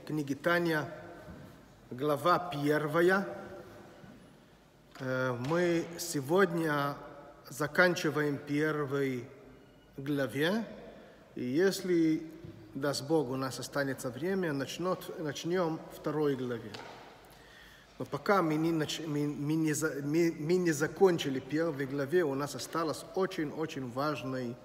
книги Таня, глава 1. Мы сегодня заканчиваем 1 главе, и если, даст Бог, у нас останется время, начнем 2 главе. Но пока мы не закончили 1 главе, у нас осталась очень важная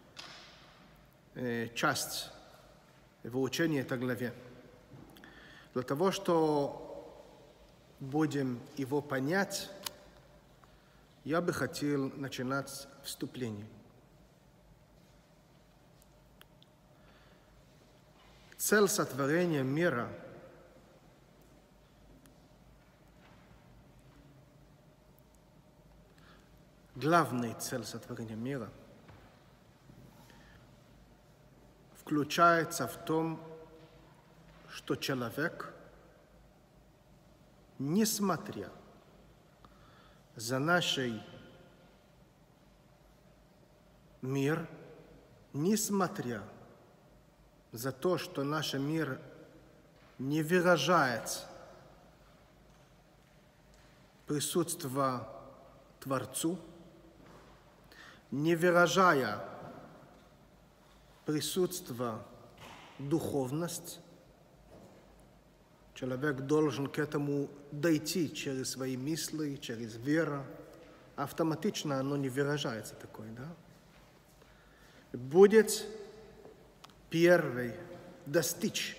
часть выучения этой главе. Для того, чтобы будем его понять, я бы хотел начинать с вступления. Цель сотворения мира — главная цель сотворения мира включается в том, что человек, несмотря за наш мир, несмотря за то, что наш мир не выражает присутствие Творцу, не выражая присутствие духовности, человек должен к этому дойти через свои мысли, через веру. Автоматично оно не выражается такое, да? Будет первый достичь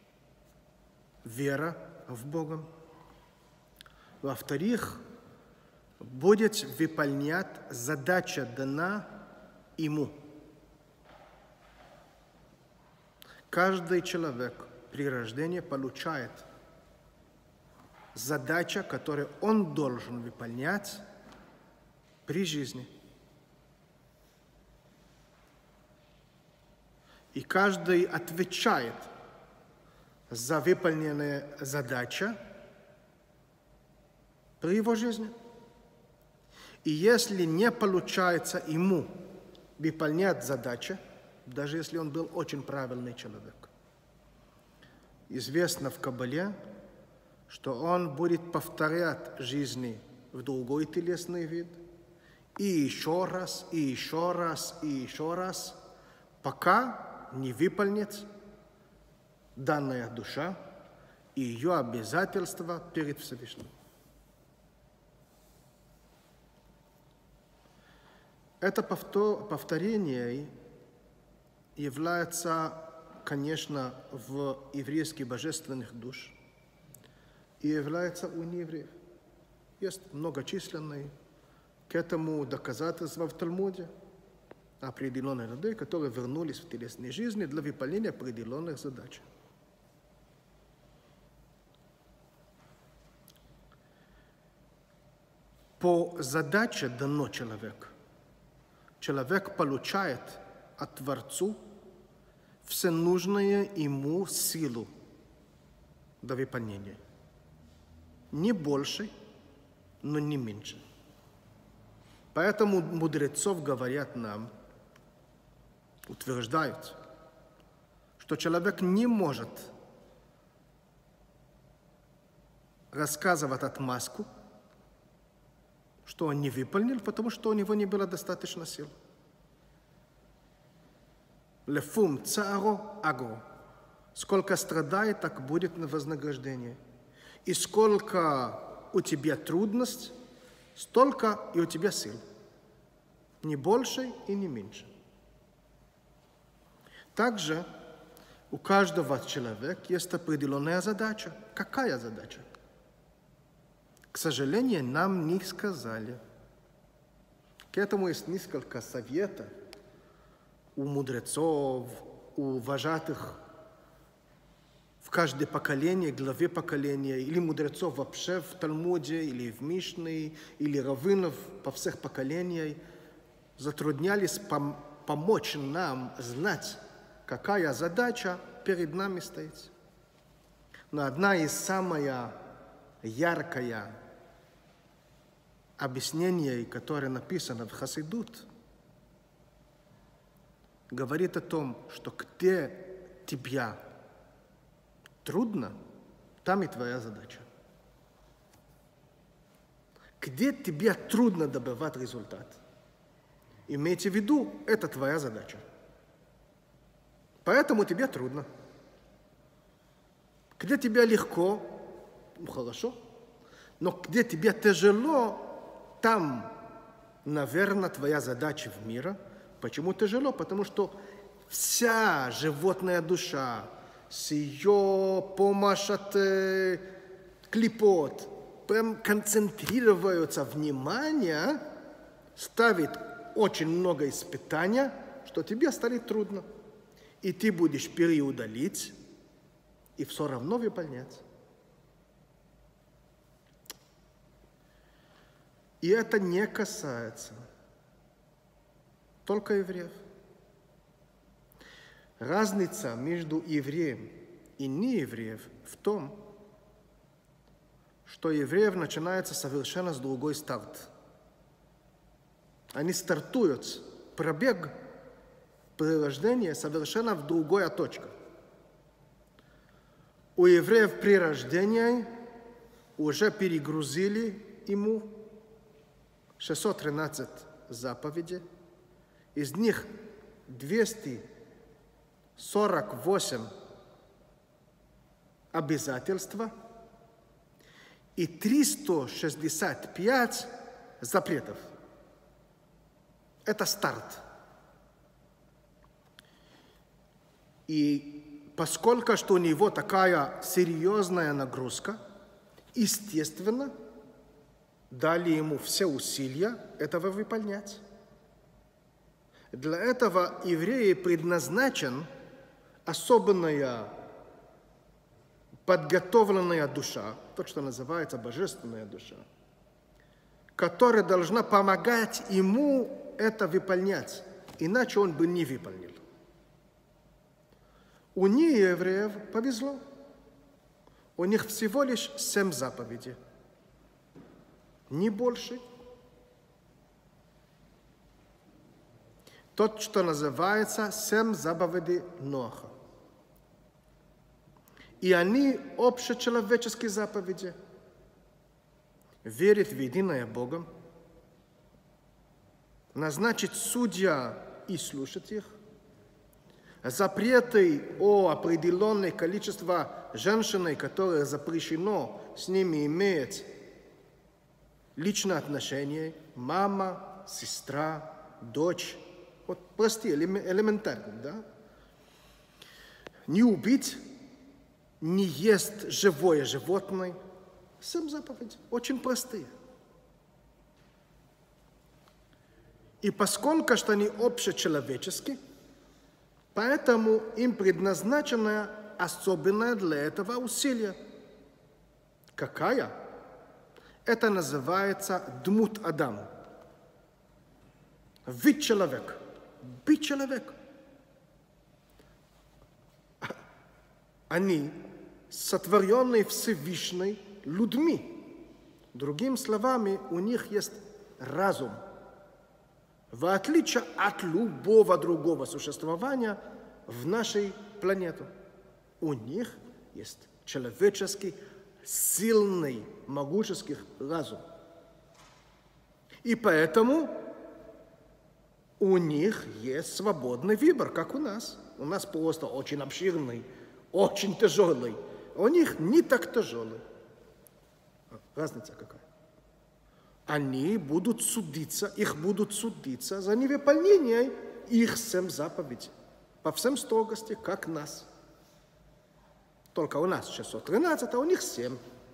вера в Бога. Во-вторых, будет выполнять задача дана ему. Каждый человек при рождении получает задачу, которую он должен выполнять при жизни. И каждый отвечает за выполненные задачи при его жизни. И если не получается ему выполнять задачи, даже если он был очень правильный человек, известно в Кабале, что он будет повторять жизни в другой телесный вид, и еще раз, и еще раз, и еще раз, пока не выполнит данная душа и ее обязательства перед Всевышним. Это повторение является, конечно, в еврейских божественных душ и является у неевреев. Есть многочисленные к этому доказательства в Талмуде определенных людей, которые вернулись в телесной жизни для выполнения определенных задач. По задаче дано человеку. Человек получает от Творцу все нужное ему силу до выполнения. Не больше, но не меньше. Поэтому мудрецов говорят нам, утверждают, что человек не может рассказывать отмазку, что он не выполнил, потому что у него не было достаточно сил. Лефум цааро агро. Сколько страдает, так будет на вознаграждение. И сколько у тебя трудность, столько и у тебя сил. Не больше и не меньше. Также у каждого человека есть определенная задача. Какая задача? К сожалению, нам не сказали. К этому есть несколько советов у мудрецов, у вожатых в каждое поколение, главе поколения, или мудрецов вообще в Талмуде, или в Мишне, или раввинов по всех поколениям, затруднялись помочь нам знать, какая задача перед нами стоит. Но одна из самых ярких объяснений, которое написано в Хасидут, говорит о том, что где тебя трудно, там и твоя задача. Где тебе трудно добивать результат, имейте в виду, это твоя задача. Поэтому тебе трудно. Где тебе легко, хорошо. Но где тебе тяжело, там, наверное, твоя задача в мире. Почему тяжело? Потому что вся животная душа с ее помощью от клипот прям концентрируется внимание, ставит очень много испытаний, что тебе станет трудно. И ты будешь переудалить, и все равно выполнять. И это не касается только евреев. Разница между евреем и неевреем в том, что евреев начинается совершенно с другой старт. Они стартуют, пробег при рождении совершенно в другая точка. У евреев при рождении уже перегрузили ему 613 заповедей, из них 248 обязательства и 365 запретов. Это старт. И поскольку что у него такая серьезная нагрузка, естественно, дали ему все усилия этого выполнять. Для этого евреи предназначен особенная подготовленная душа, то, что называется божественная душа, которая должна помогать ему это выполнять, иначе он бы не выполнил. У неевреев повезло. У них всего лишь 7 заповедей. Не больше. То, что называется 7 заповедей Ноаха. И они общечеловеческие заповеди. Верить в единое Бога, назначить судья и слушать их, запреты о определенном количестве женщин, которые запрещено с ними иметь личные отношения, мама, сестра, дочь, вот простые, элементарные, да? Не убить, не есть живое животное. 7 заповедей, очень простые. И поскольку что они общечеловеческие, поэтому им предназначено особенное для этого усилие. Какая? Это называется дмут Адам. Вид человек. Быть человек. Они сотворенные Всевышней людьми. Другими словами, у них есть разум. В отличие от любого другого существования в нашей планете. У них есть человеческий, сильный, могущеский разум. И поэтому у них есть свободный выбор, как у нас. У нас просто очень обширный, очень тяжелый. У них не так тяжелый. Разница какая? Они будут судиться, их будут судиться за невыполнение их 7 заповедей. По всем строгости, как нас. Только у нас 613, а у них 7.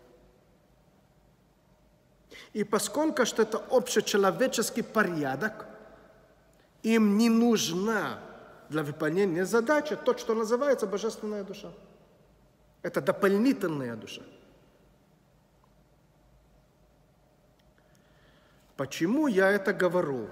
И поскольку что это общечеловеческий порядок, им не нужна для выполнения задачи то, что называется божественная душа. Это дополнительная душа. Почему я это говорю?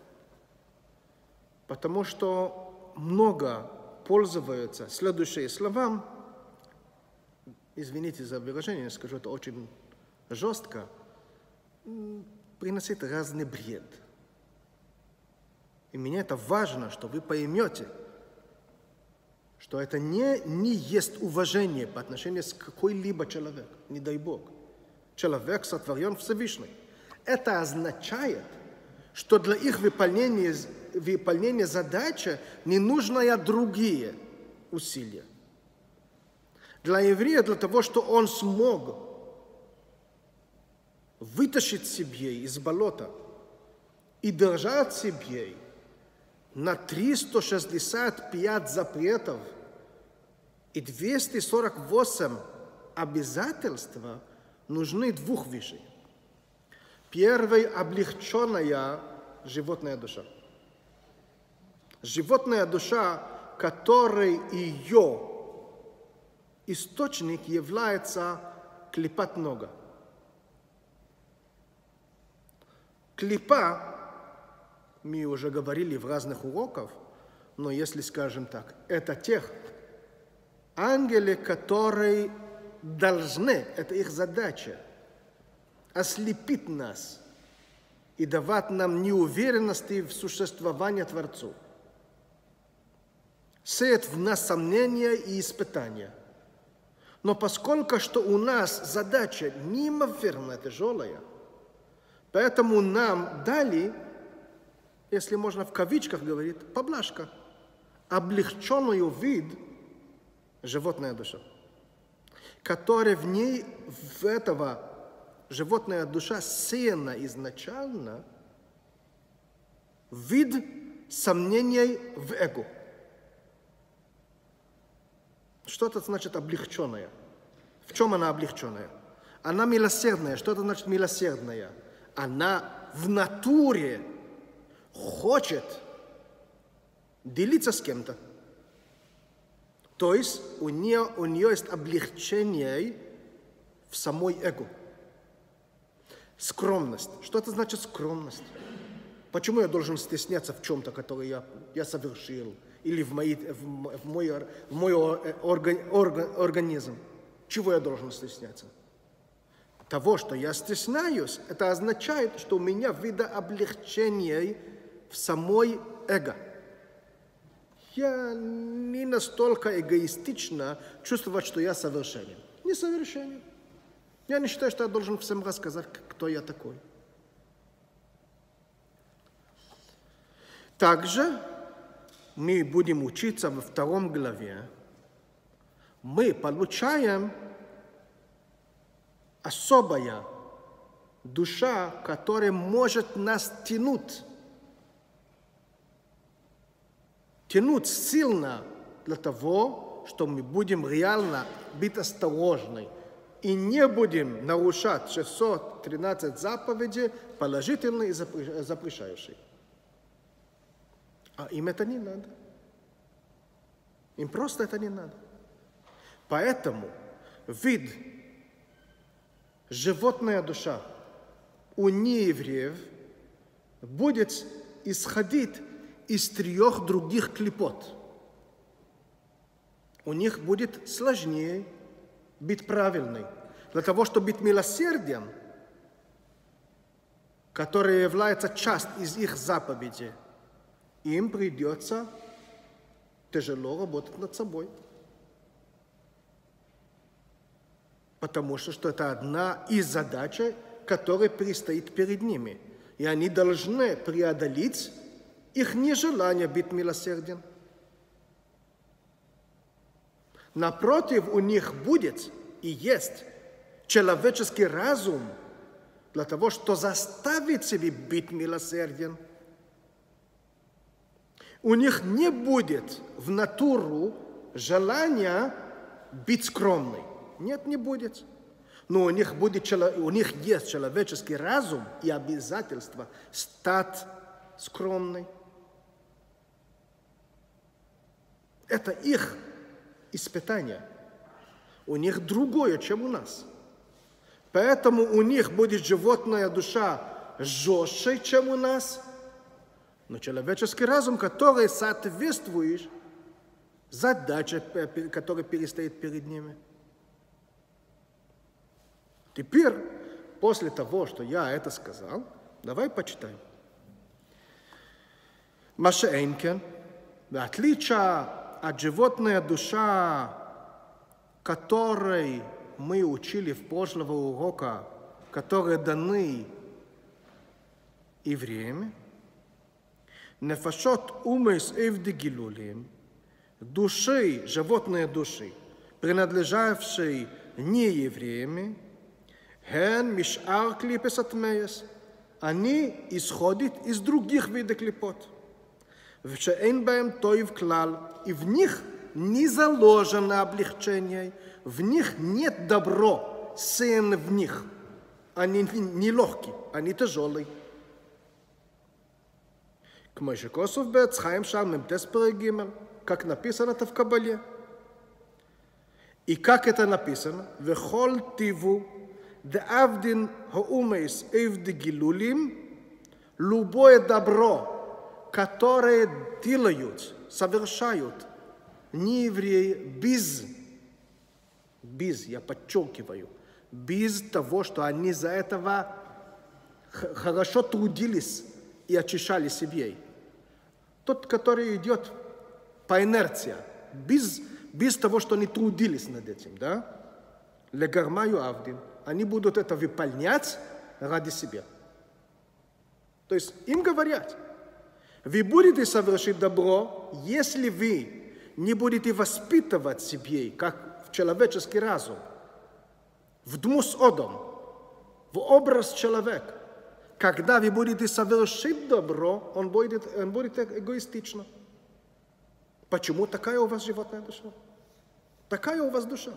Потому что много пользуются следующие слова. Извините за выражение, скажу это очень жестко. Приносит разный бред. И мне это важно, что вы поймете, что это не есть уважение по отношению к какой-либо человеку, не дай Бог. Человек сотворен Всевышний. Это означает, что для их выполнения задачи не нужны другие усилия. Для еврея, для того, чтобы он смог вытащить себе из болота и держать себе на 365 запретов и 248 обязательств, нужны двух вещей. Первый – облегченная животная душа. Животная душа, которой ее источник является клипат нога. Клипа, мы уже говорили в разных уроках, но если скажем так, это тех ангелы, которые должны, это их задача, ослепить нас и давать нам неуверенности в существовании Творцу. Сеять в нас сомнения и испытания. Но поскольку что у нас задача неимоверно тяжелая, поэтому нам дали, если можно в кавычках говорить, поблажка, облегченную вид животная душа, которая в ней, в этого животная душа сеяна изначально вид сомнений в эго. Что это значит облегченная? В чем она облегченная? Она милосердная. Что это значит милосердная? Она в натуре хочет делиться с кем-то. То есть у нее есть облегчение в самой эго. Скромность. Что это значит скромность? Почему я должен стесняться в чем-то, которое я совершил? Или в мой организм? Чего я должен стесняться? Того, что я стесняюсь, это означает, что у меня вида облегчения в самой эго. Я не настолько эгоистично чувствовать, что я совершенен. Несовершенен. Я не считаю, что я должен всем рассказать, кто я такой. Также мы будем учиться во 2 главе. Мы получаем особая душа, которая может нас тянуть сильно для того, что мы будем реально быть осторожны и не будем нарушать 613 заповедей, положительные и запрещающие. А им это не надо. Им просто это не надо. Поэтому вид животная душа у неевреев будет исходить из 3 других клипот. У них будет сложнее быть правильной. Для того, чтобы быть милосердием, который является часть из их заповедей, им придется тяжело работать над собой. Потому что это одна из задач, которая предстоит перед ними. И они должны преодолеть их нежелание быть милосердием. Напротив, у них будет и есть человеческий разум для того, чтобы заставить себя быть милосердием. У них не будет в натуру желания быть скромной. Нет, не будет. Но у них есть человеческий разум и обязательство стать скромной. Это их испытание. У них другое, чем у нас. Поэтому у них будет животная душа жестче, чем у нас, но человеческий разум, который соответствует задаче, которая перестоит перед ними. Теперь, после того, что я это сказал, давай почитаем. מה שאין כן, בהתליצ'ה а животная душа, которой мы учили в прошлого урока, которые даны евреям, нефашот умейс эвди гилулим, души, животные души, принадлежавшие не евреям, хен мишар клипес атмеес, они исходят из других видов клипот. ושאין בהם טוב כלל, и в них не заложено облегчение, в них нет добро, сын в них. Они не легкие, они тяжелые. כמו שכוסוף בעץ חיים שם, ממתס פרק ג', как написано это в Кабале. И как это написано? וכל טיבו דאבדין האומייס אבדי גילולים, любое добро, которые делают, совершают неевреи без, я подчеркиваю, без того, что они за этого хорошо трудились и очищали себе. Тот, который идет по инерции, без того, что они трудились над этим, да? Легармаю авдин, они будут это выполнять ради себя. То есть им говорят, вы будете совершить добро, если вы не будете воспитывать себе, как в человеческий разум, в дмус одом, в образ человека. Когда вы будете совершить добро, он будет эгоистично. Почему такая у вас животная душа? Такая у вас душа.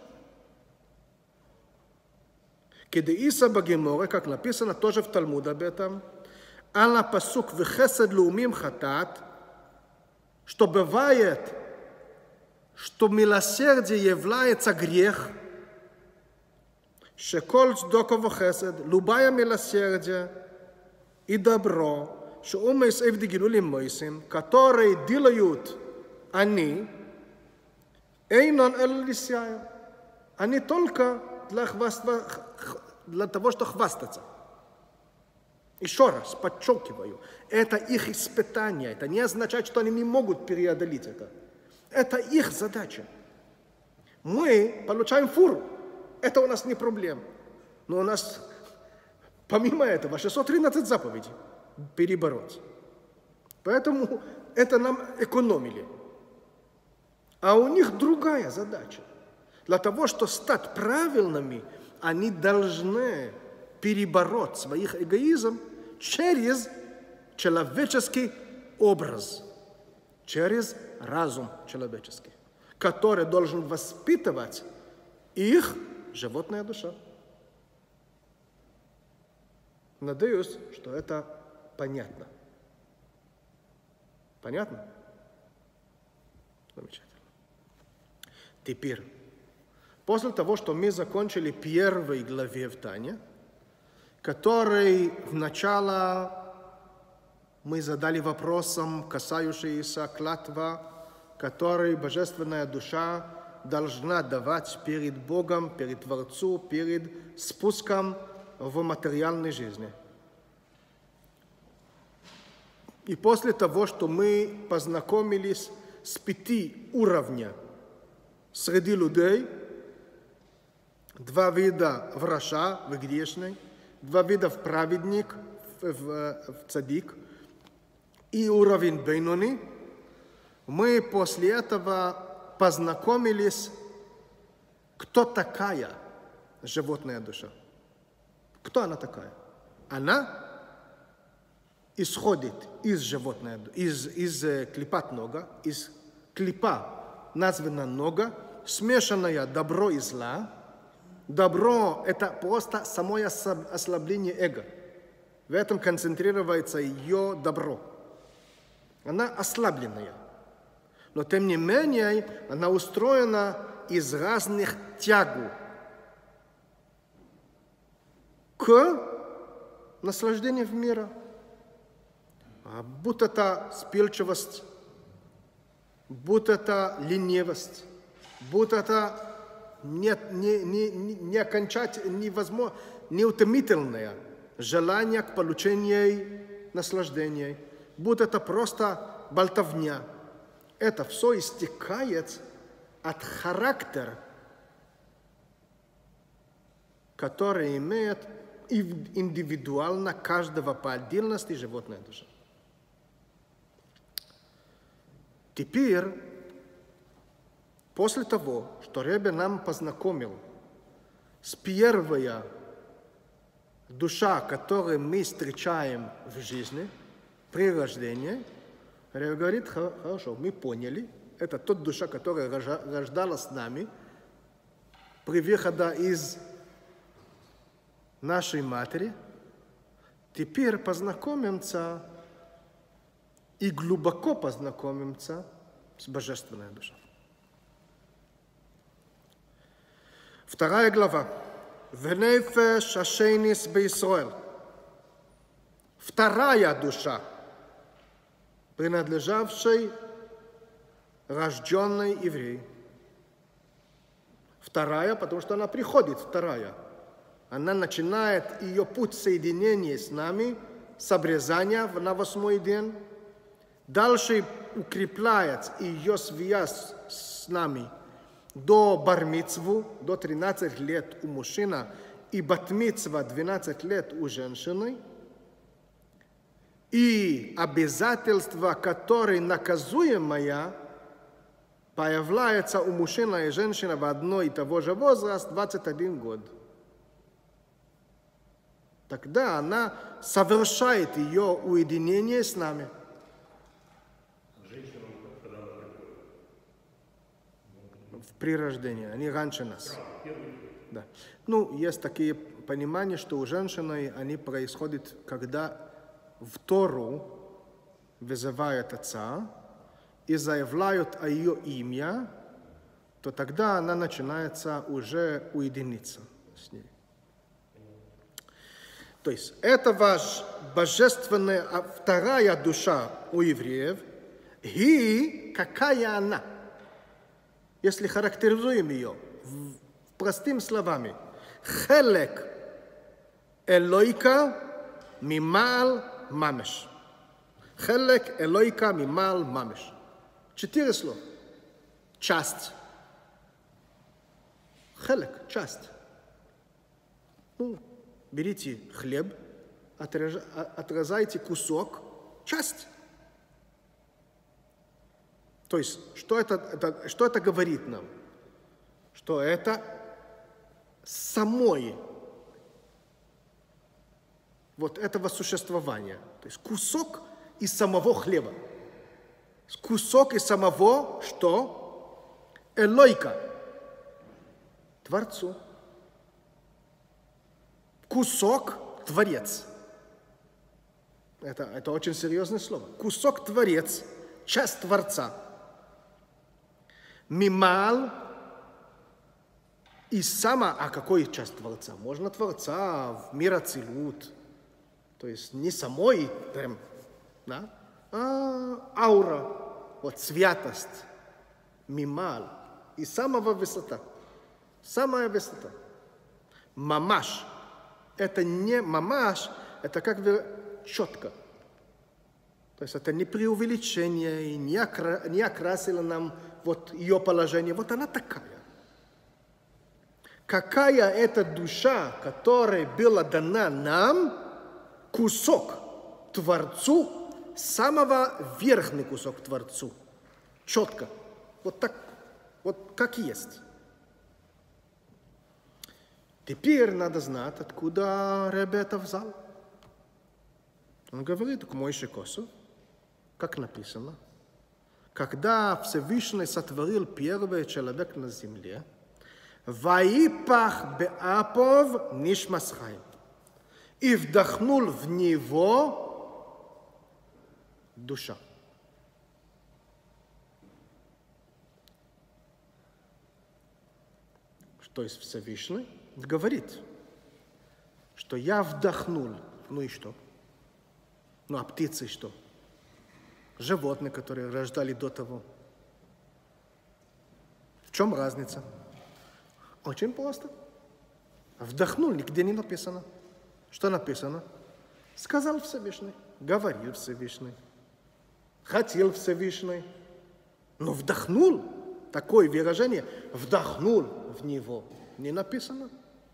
Кедеиса Багеморе, как написано тоже в Талмуде об этом, Алла пасук вехесед леумим хатат, что бывает, что милосердие является грех, шеколь цдоков вехесед, любая милосердие и добро, что умейс эвди гилулим мойсим, которые делают они, эйнон эллисяя, они только для того, чтобы хвастаться. Еще раз подчеркиваю, это их испытание, это не означает, что они не могут преодолеть это. Это их задача. Мы получаем фуру, это у нас не проблема. Но у нас, помимо этого, 613 заповедей перебороть. Поэтому это нам экономили. А у них другая задача. Для того, чтобы стать правильными, они должны перебороть своих эгоизм через человеческий образ, через разум человеческий, который должен воспитывать их животная душа. Надеюсь, что это понятно. Понятно? Замечательно. Теперь, после того, что мы закончили первой главе в Тане, который вначале мы задали вопросом, касающимся клятва, который божественная душа должна давать перед Богом, перед Творцом, перед спуском в материальной жизни. И после того, что мы познакомились с 5 уровнями среди людей, 2 вида в раша, в грешный, 2 вида в праведник, в цадик, и уровень бейнони, мы после этого познакомились, кто такая животная душа. Кто она такая? Она исходит из животной, из клипат нога, из клипа названа нога, смешанная добро и зла. Добро – это просто само ослабление эго. В этом концентрируется ее добро. Она ослабленная. Но тем не менее, она устроена из разных тягу к наслаждению в мире. Будь это вспыльчивость, будь это ленивость, будь это неутомительное желание к получению наслаждения, будь это просто болтовня. это все истекает от характера, который имеет индивидуально каждого по отдельности животная душа. Теперь, после того, что Ребе нам познакомил с первой душа, которую мы встречаем в жизни, при рождении, Ребе говорит, хорошо, мы поняли, это тот душа, которая рождалась с нами при выходе из нашей матери. Теперь познакомимся и глубоко познакомимся с божественной душой. 2 глава. Венефеш ашейнис беисроэль. Вторая душа, принадлежавшей рожденной евреи. Вторая, потому что она приходит, вторая. Она начинает ее путь соединения с нами, с обрезания на 8-й день. Дальше укрепляет ее связь с нами до бар-мицву, до 13 лет у мужчины, и бат-мицва 12 лет у женщины. И обязательства, которые наказуемые, появляются у мужчины и женщины в одной и того же возрасте 21 год. Тогда она совершает ее уединение с нами. При рождении, они раньше нас. Да. Ну, есть такие понимания, что у женщины они происходят, когда в Тору вызывают отца и заявляют о ее имя, то тогда она начинается уже уединиться с ней. То есть это ваш божественная вторая душа у евреев. И какая она? Если характеризуем ее простыми словами. Хелек элойка мимал мамеш. Хелек элойка мимал мамеш. 4 слова. Часть. Хелек, часть. Ну, берите хлеб, отрезайте кусок, часть. То есть, что это говорит нам? Что это самой вот этого существования. То есть, кусок из самого хлеба. Кусок из самого, что? Элойка. Творцу. Кусок – творец. Это очень серьезное слово. Кусок – творец, часть Творца. Мимал и сама, а какой часть Творца? Можно Творца в мир ацилут, то есть не самой прям, да? А аура, вот святость, мимал и самого высота, самая высота. Мамаш, это не мамаш, это как бы четко. То есть это не преувеличение, и не окрасило нам вот ее положение. Вот она такая. Какая это душа, которая была дана нам, кусок Творцу, самого верхний кусок Творцу. Четко. Вот так, вот как есть. Теперь надо знать, откуда Ребе это взял. Он говорит к Моше Косу, как написано, когда Всевышний сотворил первый человек на земле, «Ваипах беапов нишмас хаим», и вдохнул в него душа. То есть Всевышний говорит, что я вдохнул, ну и что? Ну а птицы что? Животные, которые рождали до того. В чем разница? Очень просто. Вдохнул, нигде не написано. Что написано? Сказал Всевышний, говорил Всевышний, хотел Всевышний. Но вдохнул, такое выражение, вдохнул в него, не написано.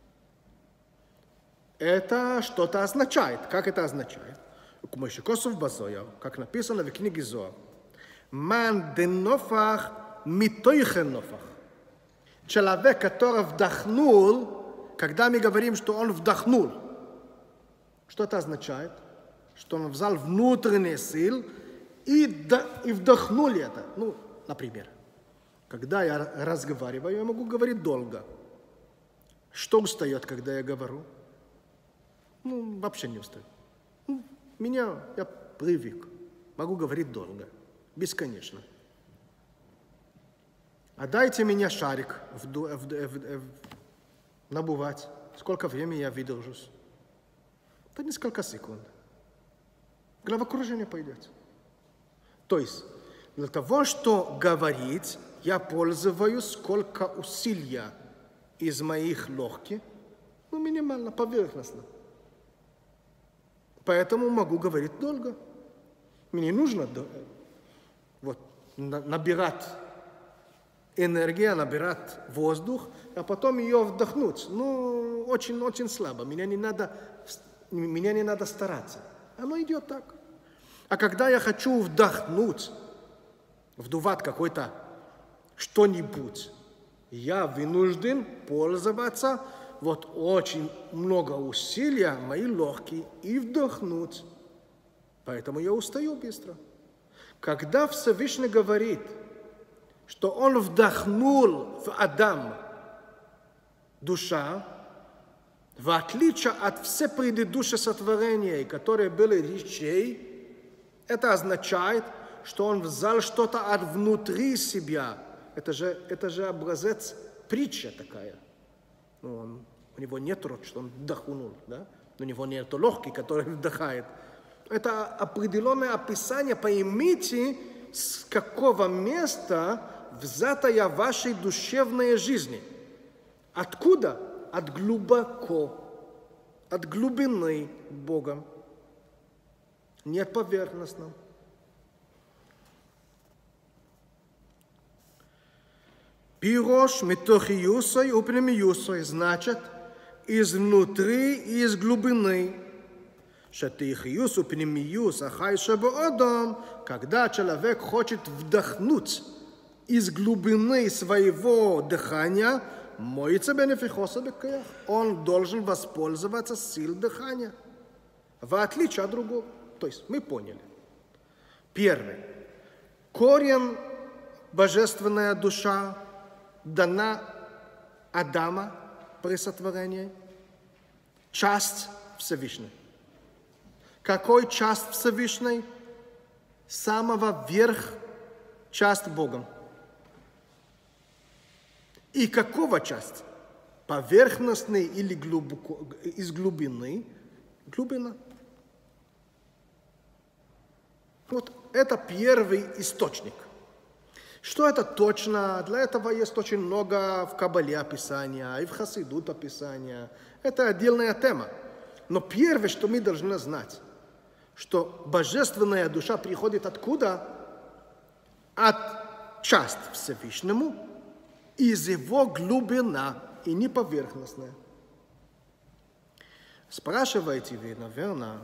Это что-то означает. Как это означает? Как написано в книге Зоар. Ман денофах митойхен нофах. Человек, который вдохнул, когда мы говорим, что он вдохнул, что это означает? Что он взял внутренние силы и вдохнул это. Ну, например, когда я разговариваю, я могу говорить долго. Что устает, когда я говорю? Ну, вообще не устаю. Я привык. Могу говорить долго, бесконечно. А дайте мне шарик набывать. Сколько времени я выдержусь? Это несколько секунд. Головокружение пойдет. То есть, для того, чтобы говорить, я пользуюсь сколько усилия из моих легких, минимально, поверхностно. Поэтому могу говорить долго. Мне нужно набирать энергию, набирать воздух, а потом ее вдохнуть. Очень-очень слабо. Меня не надо стараться. Оно идет так. А когда я хочу вдохнуть, вдувать какой-то что-нибудь, я вынужден пользоваться очень много усилия, мои легкие, и вдохнуть. Поэтому я устаю быстро. Когда Всевышний говорит, что он вдохнул в Адам душа, в отличие от всех предыдущих сотворений, которые были речей, это означает, что он взял что-то от внутри себя. Это же образец, притча такая. У него нет рот, что он вдохнул, да? У него нет легких, которые вдыхает. Это определенное описание, поймите, с какого места взятая вашей душевной жизни. Откуда? От глубоко, от глубины Бога. Нет поверхностного. Пирош метохиюсой упнемиюсой, значит, изнутри и из глубины. Шатихиюс упнемиюс ахай шабоодом, когда человек хочет вдохнуть из глубины своего дыхания, моется бенефихоса бекех, он должен воспользоваться силой дыхания, в отличие от другого. То есть мы поняли. Первый. Корень, божественная душа, дана Адама при сотворении. Часть Всевышней. Какой часть Всевышней? Самого верх часть Богом. И какого часть? Поверхностной или глубоко, из глубины? Глубина. Это первый источник. Что это точно? Для этого есть очень много в Кабале описания, и в Хасидут описания. Это отдельная тема. Но первое, что мы должны знать, что божественная душа приходит откуда? От части Всевышнему, из его глубина, и не поверхностная. Спрашиваете вы, наверное,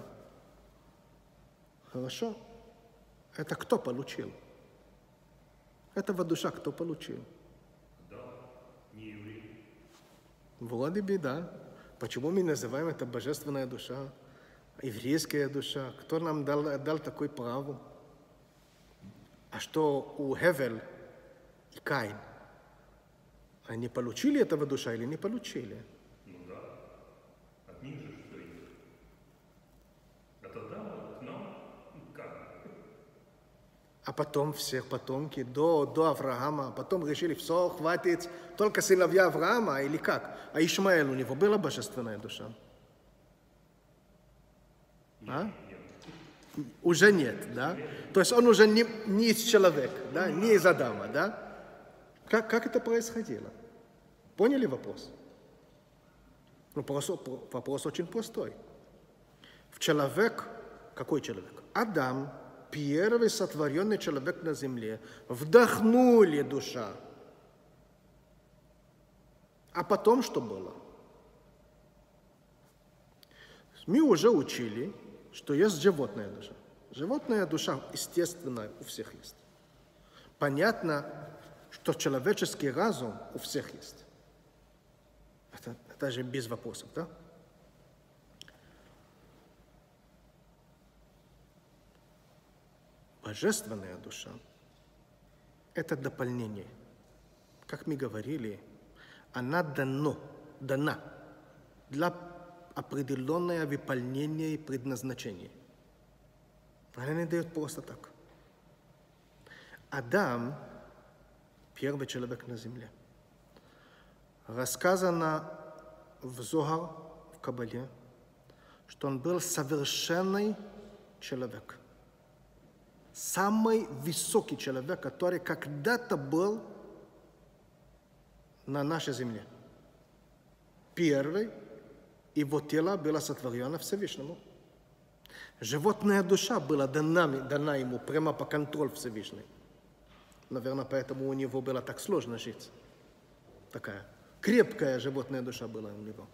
хорошо, это кто получил? Этого душа кто получил? Да, не еврей. Вроде бы, да. Почему мы называем это божественная душа? Еврейская душа. Кто нам дал такое право? А что у Хевель и Каин? Они получили этого душа или не получили? Ну да, от них же что идет. А тогда к нам как? А потом всех потомки до Авраама, потом решили, все, хватит, только сыновья Авраама, или как? А Ишмаэль, у него была божественная душа? А? Уже нет, да? То есть он уже не из человека, да? Не из Адама, да? Как это происходило? Поняли вопрос? Вопрос очень простой. Какой человек? Адам первый сотворенный человек на земле, вдохнули душа. А потом что было? Мы уже учили, что есть животная душа. Животная душа, естественно, у всех есть. Понятно, что человеческий разум у всех есть. Это же без вопросов, да? Божественная душа – это дополнение. Как мы говорили, она дана для определенное выполнение и предназначение. Она не дает просто так. Адам – первый человек на земле. Рассказано в Зоар, в Кабале, что он был совершенный человек. Самый высокий человек, который когда-то был на нашей земле. Первый, его тело было сотворено Всевышнему. Животная душа была дана ему прямо по контролю Всевышнего. Наверное, поэтому у него было так сложно жить. Такая крепкая животная душа была у него.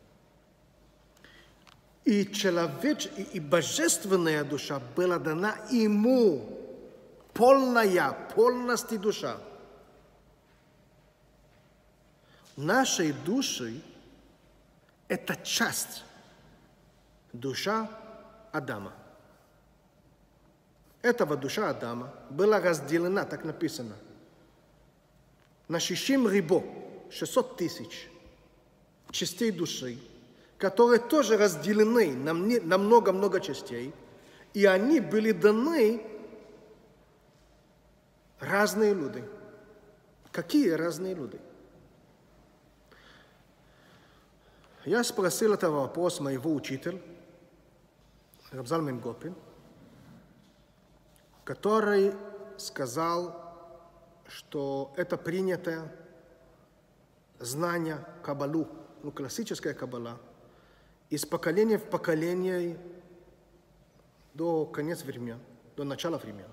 И божественная душа была дана ему. Полностью душа. Нашей души – это часть душа Адама. Этого душа Адама была разделена, так написано, на 600 тысяч частей души, которые тоже разделены на много-много частей, и они были даны разные люди. Какие разные люди? Я спросил этот вопрос моего учителя, Рав Залман Гопин, который сказал, что это принятое знание Кабалу, классическая Кабала, из поколения в поколение до конца времен, до начала времен.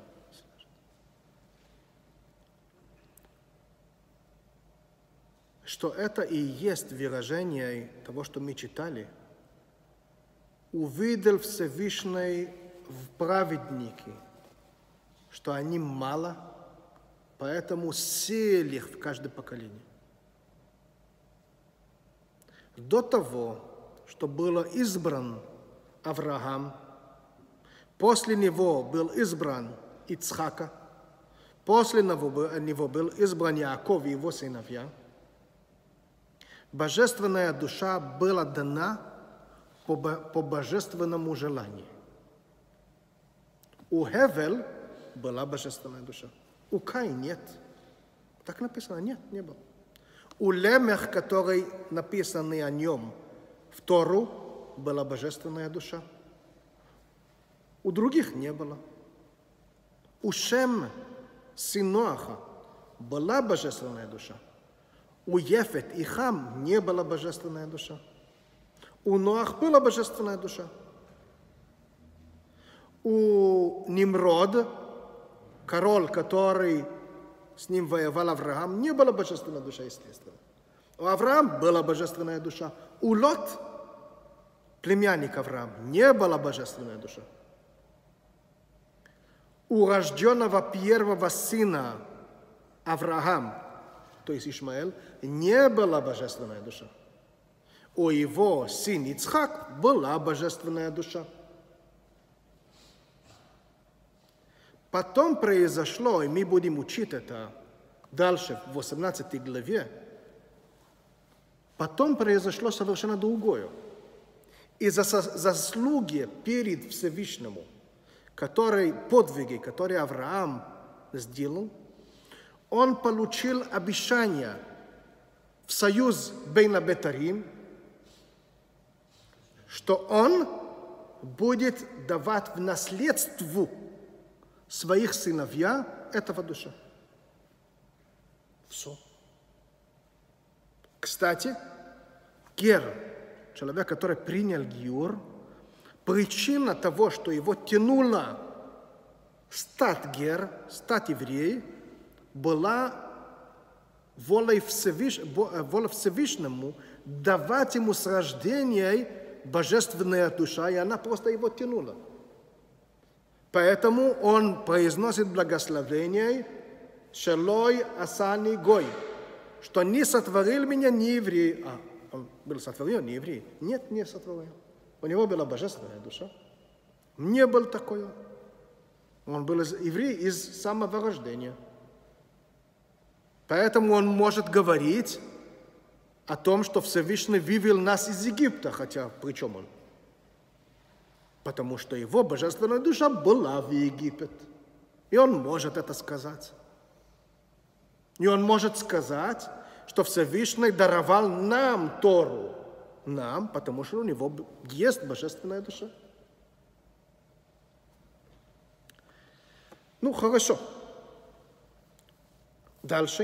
Что это и есть выражение того, что мы читали. Увидел Всевышний в праведнике, что они мало, поэтому сеяли их в каждое поколение. До того, что был избран Авраам, после него был избран Ицхака, после него был избран Яаков и его сыновья, божественная душа была дана по божественному желанию. У Хевель была божественная душа. У Каина нет. Так написано, нет, не было. У Лемех, который написан о нем в Тору, была божественная душа. У других не было. У Шем, сын Ноаха, была божественная душа. У Ефет и Хам не была божественная душа. У Ноах была божественная душа. У Нимрод, король, который с ним воевал Авраам, не была божественная душа, естественно. У Авраама была божественная душа. У Лот, племянник Авраама, не была божественная душа. У рожденного первого сына Авраам, то есть Ишмаэль, не была божественная душа. У его сына Ицхак была божественная душа. Потом произошло, и мы будем учить это дальше, в 18 главе, потом произошло совершенно другое. Из-за заслуги перед Всевышним, подвиги, которые Авраам сделал, он получил обещание в союз Бейна Бетарим, что он будет давать в наследство своих сыновья этого душа. Все. Кстати, Гер, человек, который принял Гиур, причина того, что его тянуло стать стать евреем, была волей Всевышнему давать ему с рождения божественная душа, и она просто его тянула. Поэтому он произносит благословение «Шелой асани гой», что не сотворил меня не еврей. Он был сотворен, не еврей? Нет, не сотворен. У него была божественная душа. Не был такой. Он был еврей из самого рождения. Поэтому он может говорить о том, что Всевышний вывел нас из Египта, хотя при чем он? Потому что его божественная душа была в Египет. И он может это сказать. И он может сказать, что Всевышний даровал нам Тору. Нам, потому что у него есть божественная душа. Ну, хорошо. Дальше.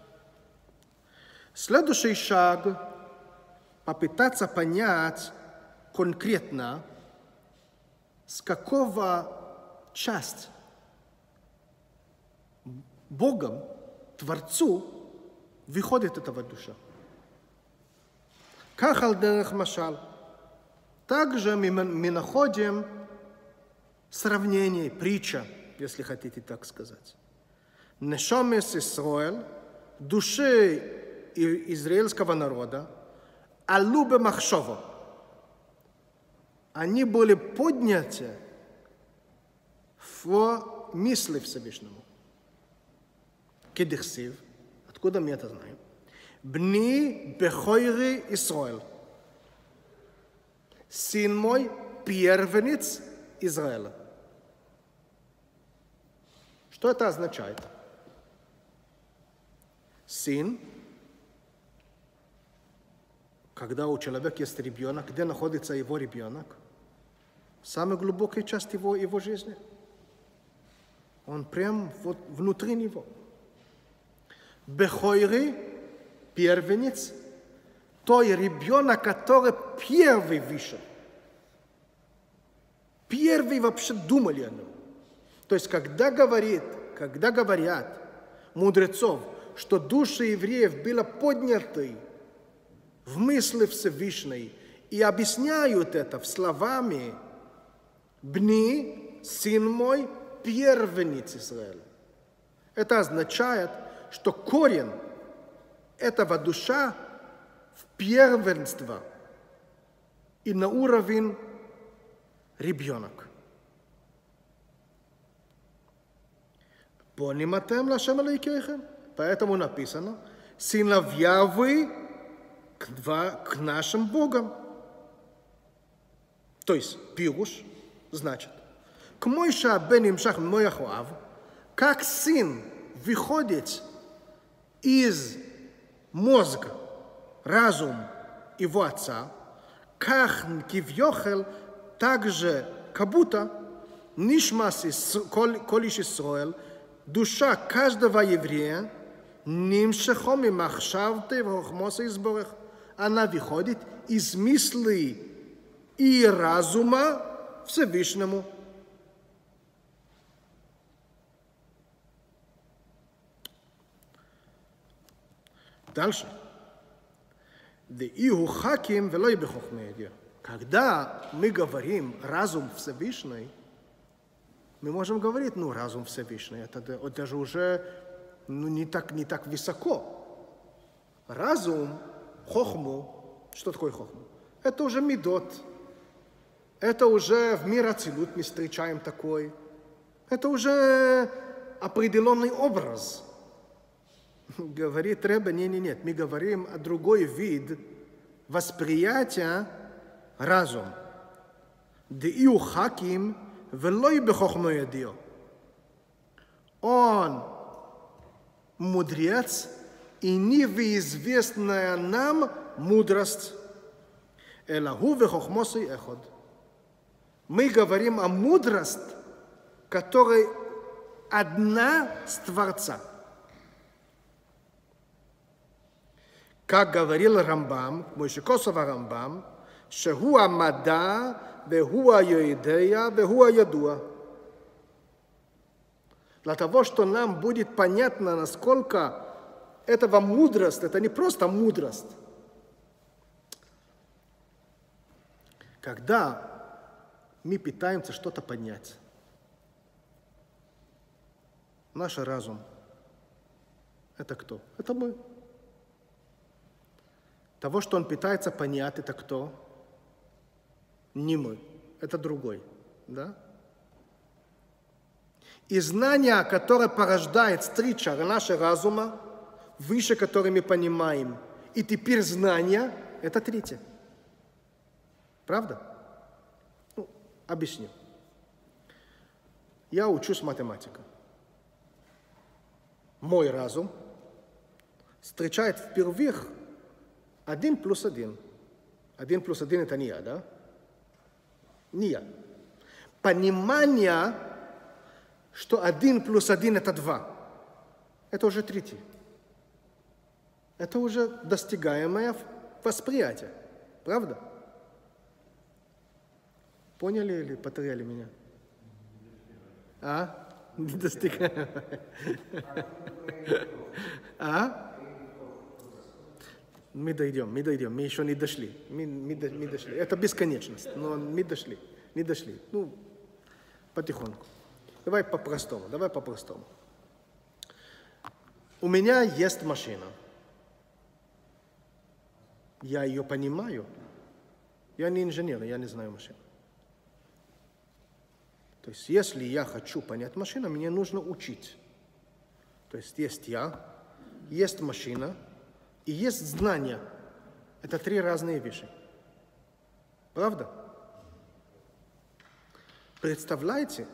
Следующий шаг – попытаться понять конкретно, с какого части Богом, Творцу, выходит эта душа. Как алдерех машал. Также мы находим сравнение, притча, если хотите так сказать. Нешомес Исраэль, души израильского народа, алу бемахшово. Они были подняты в мысли Всевышнему. Кедихсив, откуда мы это знаем? Бни бехойри Исраэль. Сын мой, первенец Израиля. Что это означает? Сын, когда у человека есть ребенок, где находится его ребенок? В самой глубокой части его жизни. Он прям вот внутри него. Бехойри, первенец, то есть ребенок, который первый вышел. Первый вообще думали о нем. То есть, когда говорят мудрецов, что души евреев были подняты в мысли Всевышней и объясняют это словами «Бни, сын мой, первенец Израиля». Это означает, что корень этого душа в первенство и на уровень ребенок. Понимаете, Лашем Алейкейхем? Поэтому написано, сыновья вы к нашим Богам. То есть, пируш, значит, к Мойша бен Имшах Мояхуав, как сын выходит из мозга, разум его отца, как Кивьохел, также как будто Нишмас Колиш Исраэль, душа каждого еврея, Нимшехом и Махшавте в Хохмоса изборах, она выходит из мысли и разума Всевышнему. Дальше. Когда мы говорим разум Всевышний, мы можем говорить, разум Всевышний, это же уже не так высоко. Разум, хохму, что такое хохму? Это уже мидот. Это уже в мир ацилут мы встречаем такой. Это уже определенный образ. Говорит Ребе, нет, мы говорим о другой вид восприятия разум. Деиу хаким велой бехохмо дио. Он мудрец и неизвестная нам мудрость. Элаху вехохмосой эход. Мы говорим о мудрости, которая одна с Творца. Как говорил Рамбам, Мойше Косова Рамбам, «Шеху амада, веху айоидея, веху айодуа». Для того, что нам будет понятно, насколько этого мудрость, это не просто мудрость. Когда мы пытаемся что-то поднять, наш разум, это кто? Это мы. Того, что он пытается понять, это кто? Не мы, это другой. Да? И знание, которое порождает встреча нашего разума, выше которого мы понимаем, и теперь знание, это третье. Правда? Ну, объясню. Я учусь математику. Мой разум встречает впервые 1 плюс 1. 1 плюс 1 это не я, да? Не я. Понимание, что 1 плюс 1 это 2. Это уже третий. Это уже достигаемое восприятие. Правда? Поняли или потеряли меня? А? Не достигаемое. А? Мы дойдем, мы еще не дошли. Мы дошли. Это бесконечность, но мы дошли. Не дошли. Ну, потихоньку. Давай по-простому. У меня есть машина. Я ее понимаю. Я не инженер, я не знаю машину. То есть, если я хочу понять машину, мне нужно учить. То есть, есть я, есть машина и есть знание. Это 3 разные вещи. Правда? Представляете?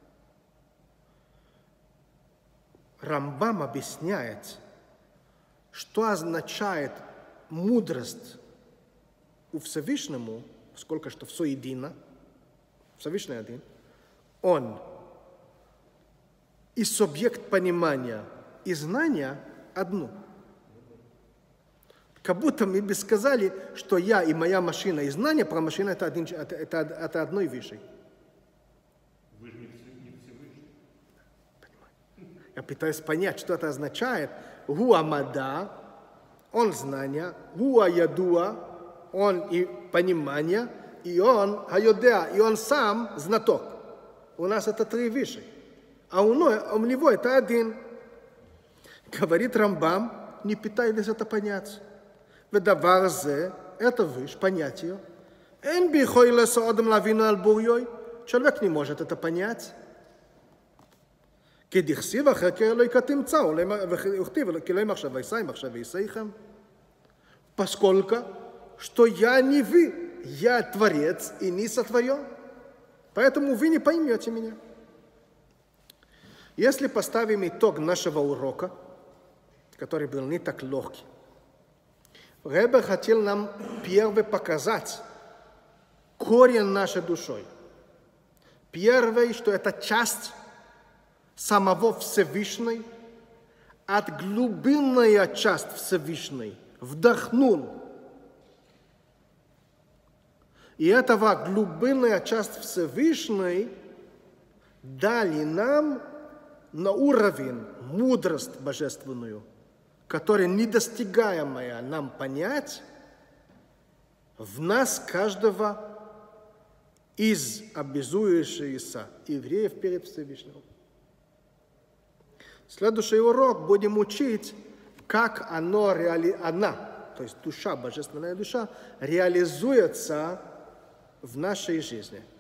Рамбам объясняет, что означает мудрость у Всевышнему, сколько что все едино, Всевышний один, он и субъект понимания, и знания одно. Как будто мы бы сказали, что я и моя машина, и знание про машину это одной вещи. Вы же не Всевышний. Понимаю. Я пытаюсь понять, что это означает. Гуамада, он знание, гуаядуа, он и понимание, и он хайодеа, и он сам знаток. У нас это 3 вещи. А у него это 1. Говорит Рамбам, не пытайтесь это понять. Ведавар зе, это вещь, понятие. Эн бихой лесоодам лавину аль-бурьей. Человек не может это понять. כדכסיב החקר לא יקטמצאו, וכתיב כי לא ימחשב ויסי, מחשב ויסייכם. Поскольку, что я не вы, я Творец и не сотворен. Поэтому вы не поймете меня. Если поставим итог нашего урока, который был не так легкий, Ребе хотел нам первый показать корень нашей души. Первый, что это часть самого Всевышней, от глубинная часть Всевышней вдохнул. И этого глубинная часть Всевышней дали нам на уровень мудрость божественную, которая недостигаемая нам понять, в нас каждого из обязующихся евреев перед Всевышним. Следующий урок будем учить, как она, то есть душа, божественная душа, реализуется в нашей жизни.